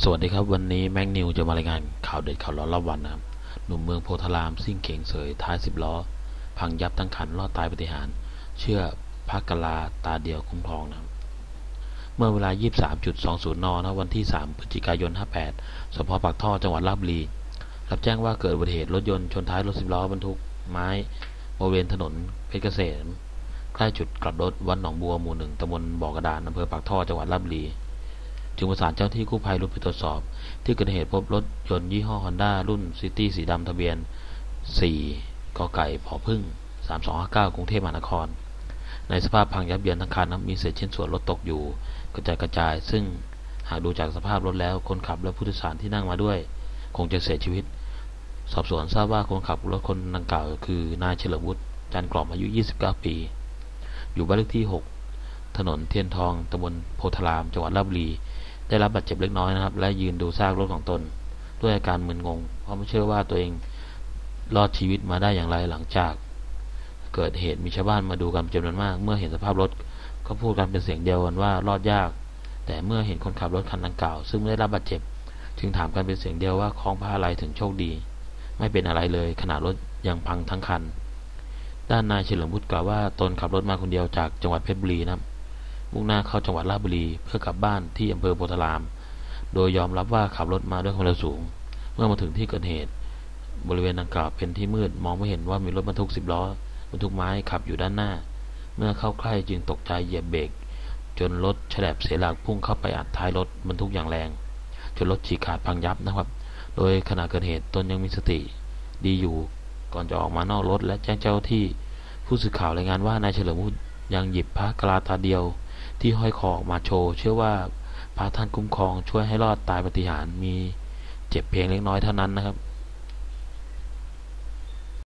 สวัสดีครับวันนี้แม็กนิวจะมารายงานข่าวเด็ดข่าวร้อนรอบวันนะครับหนุ่มเมืองโพธารามซิ่งเข่งเสยท้าย10 ล้อพังยับทั้งคันรอดตายปาฏิหาริย์เชื่อพักกลาตาเดียวคุ้มครองนะครับเมื่อเวลา 23.20 นนะวันที่3 พฤศจิกายน 58สพ.ปากท่อจังหวัดราชบุรีรับแจ้งว่าเกิดอุบัติเหตุรถยนต์ชนท้ายรถ10 ล้อบรรทุกไม้บริเวณถนนเพชรเกษมใกล้จุดกลับรถวัดหนองบัวหมู่ 1ตำบลบ่อกระดานอำเภอปากท่อจังหวัดราชบุรีจึงประสานเจ้าที่กู้ภัยรุดไปตรวจสอบที่เกิดเหตุพบรถยนต์ยี่ห้อฮอนด้ารุ่นซิตี้สีดำทะเบียน4กไก่ผพึ่ง3259กรุงเทพมหานครในสภาพพังยับเยินทั้งคันมีเศษชิ้นส่วนรถตกอยู่กระจายซึ่งหากดูจากสภาพรถแล้วคนขับและผู้โดยสารที่นั่งมาด้วยคงจะเสียชีวิตสอบสวนทราบว่าคนขับรถคนดังกล่าวคือนายเฉลิมวุฒิจันทร์กล่อมอายุ29ปีอยู่บ้านเลขที่6ถนนเทียนทองตำบลโพธารามจังหวัดราชบุรีได้รับบาดเจ็บเล็กน้อยนะครับและยืนดูซากรถของตนด้วยอาการมึนงงเพราะไม่เชื่อว่าตัวเองรอดชีวิตมาได้อย่างไรหลังจากเกิดเหตุมีชาวบ้านมาดูกันจำนวนมากเมื่อเห็นสภาพรถก็พูดกันเป็นเสียงเดียวกันว่ารอดยากแต่เมื่อเห็นคนขับรถคันดังกล่าวซึ่งไม่ได้รับบาดเจ็บจึงถามกันเป็นเสียงเดียวว่าคล้องผ้าอะไรถึงโชคดีไม่เป็นอะไรเลยขณะรถยังพังทั้งคันด้านนายเฉลิมวุฒิกล่าวว่าตนขับรถมาคนเดียวจากจังหวัดเพชรบุรีนะครับมุ่งหน้าเข้าจังหวัดราชบุรีเพื่อกลับบ้านที่อำเภอโพธารามโดยยอมรับว่าขับรถมาด้วยความเร็วสูงเมื่อมาถึงที่เกิดเหตุบริเวณดังกล่าวเป็นที่มืดมองไม่เห็นว่ามีรถบรรทุก10 ล้อบรรทุกไม้ขับอยู่ด้านหน้าเมื่อเข้าใกล้จึงตกใจเหยียบเบรกจนรถแฉลบเสียหลักพุ่งเข้าไปอัดท้ายรถบรรทุกอย่างแรงจนรถฉีกขาดพังยับนะครับโดยขณะเกิดเหตุตนยังมีสติดีอยู่ก่อนจะออกมานอกรถและแจ้งเจ้าที่ผู้สื่อข่าวรายงานว่านายเฉลิมวุฒิยังหยิบพระกลาตาเดียวที่ห้อยคอออกมาโชว์เชื่อว่าพระท่านคุ้มครองช่วยให้รอดตายปาฏิหาริย์มีเจ็บเพียงเล็กน้อยเท่านั้นนะครับ